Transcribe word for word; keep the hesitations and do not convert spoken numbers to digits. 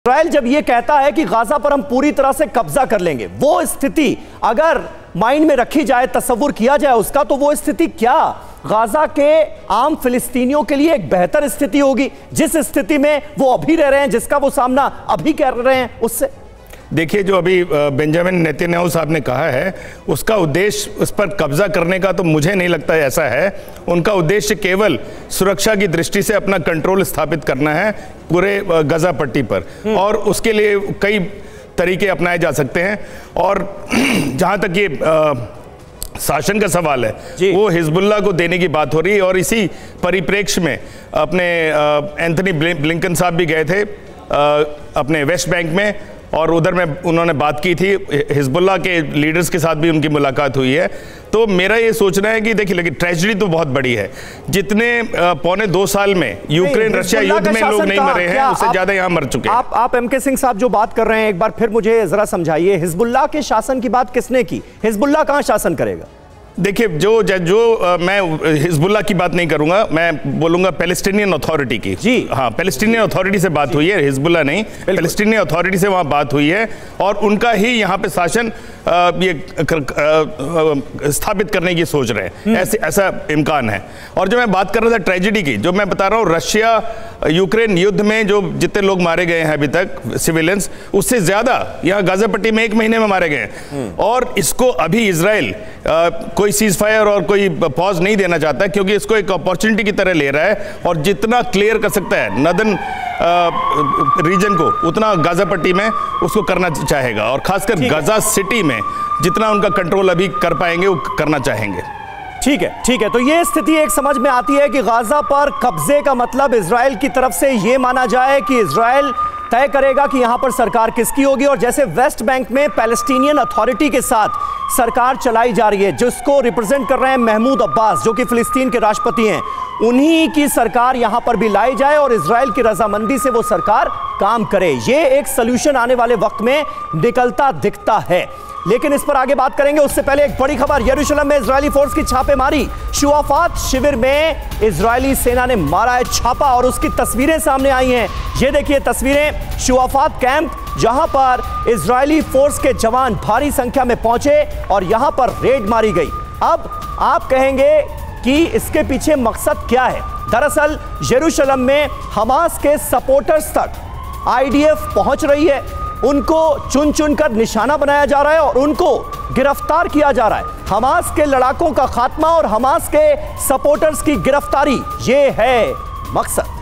Israel जब ये कहता है कि गाजा पर हम पूरी तरह से कब्जा कर लेंगे, वो स्थिति अगर माइंड में रखी जाए, तस्वुर किया जाए उसका, तो वो स्थिति क्या गाजा के आम फिलिस्तीनियों के लिए एक बेहतर स्थिति होगी, जिस स्थिति में वो अभी रह रहे हैं, जिसका वो सामना अभी कर रहे हैं उससे? देखिए, जो अभी बेंजामिन नेतन्याहू साहब ने कहा है, उसका उद्देश्य उस पर कब्जा करने का तो मुझे नहीं लगता है ऐसा है। उनका उद्देश्य केवल सुरक्षा की दृष्टि से अपना कंट्रोल स्थापित करना है पूरे गजा पट्टी पर, और उसके लिए कई तरीके अपनाए जा सकते हैं। और जहां तक ये आ, शासन का सवाल है, वो हिजबुल्लाह को देने की बात हो रही है। और इसी परिप्रेक्ष्य में अपने एंथनी ब्लिंकन साहब भी गए थे आ, अपने वेस्ट बैंक में, और उधर में उन्होंने बात की थी, हिजबुल्लाह के लीडर्स के साथ भी उनकी मुलाकात हुई है। तो मेरा ये सोचना है कि देखिए, लेकिन ट्रेजेडी तो बहुत बड़ी है। जितने पौने दो साल में यूक्रेन रशिया युद्ध में लोग नहीं मरे हैं, उससे ज्यादा यहाँ मर चुके हैं। आप आप एम के सिंह साहब जो बात कर रहे हैं, एक बार फिर मुझे जरा समझाइए, हिजबुल्लाह के शासन की बात किसने की? हिजबुल्लाह कहाँ शासन करेगा? देखिए, जो जो आ, मैं हिजबुल्लाह की बात नहीं करूंगा, मैं बोलूंगा पैलेस्टीनियन अथॉरिटी की। जी हाँ, पैलेस्टीनियन अथॉरिटी से बात हुई है, हिजबुल्लाह नहीं, पैलेस्टीनियन अथॉरिटी से वहां बात हुई है, और उनका ही यहाँ पे शासन आ, ये स्थापित करने की सोच रहे हैं, ऐसे ऐसा इम्कान है। और जो मैं बात कर रहा था ट्रेजेडी की, जो मैं बता रहा हूँ, रशिया यूक्रेन युद्ध में जो जितने लोग मारे गए हैं अभी तक सिविलियंस, उससे ज्यादा यहाँ गाजा पट्टी में एक महीने में मारे गए हैं। और इसको अभी इजराइल कोई सीज फायर और कोई पॉज नहीं देना चाहता, क्योंकि इसको एक अपॉर्चुनिटी की तरह ले रहा है, और जितना क्लियर कर सकता है नदन रीजन को, उतना गाजा पट्टी में उसको करना चाहेगा। और खासकर गाजा सिटी में जितना उनका कंट्रोल अभी कर पाएंगे वो करना चाहेंगे। ठीक है, ठीक है। तो ये स्थिति एक समझ में आती है कि गाजा पर कब्जे का मतलब इजराइल की तरफ से ये माना जाए कि इजराइल तय करेगा कि यहां पर सरकार किसकी होगी। और जैसे वेस्ट बैंक में पैलेस्टीनियन अथॉरिटी के साथ सरकार चलाई जा रही है, जिसको रिप्रेजेंट कर रहे हैं महमूद अब्बास, जो कि फिलिस्तीन के राष्ट्रपति हैं, उन्हीं की सरकार यहां पर भी लाई जाए और इजराइल की रजामंदी से वो सरकार काम करे। ये एक सोल्यूशन आने वाले वक्त में निकलता दिखता है। लेकिन इस पर आगे बात करेंगे, उससे पहले एक बड़ी खबर, यरूशलेम में इजरायली फोर्स की छापेमारी। शुआफात शिविर में इजरायली सेना ने मारा है छापा, और उसकी तस्वीरें सामने आई हैं। ये देखिए तस्वीरें, शुआफात कैंप, जहां पर इजरायली फोर्स के जवान भारी संख्या में पहुंचे और यहां पर रेड मारी गई। अब आप कहेंगे कि इसके पीछे मकसद क्या है? दरअसल यरूशलेम में हमास के सपोर्टर्स तक आई डी एफ पहुंच रही है, उनको चुन चुन कर निशाना बनाया जा रहा है और उनको गिरफ्तार किया जा रहा है। हमास के लड़ाकों का खात्मा और हमास के सपोर्टर्स की गिरफ्तारी, ये है मकसद।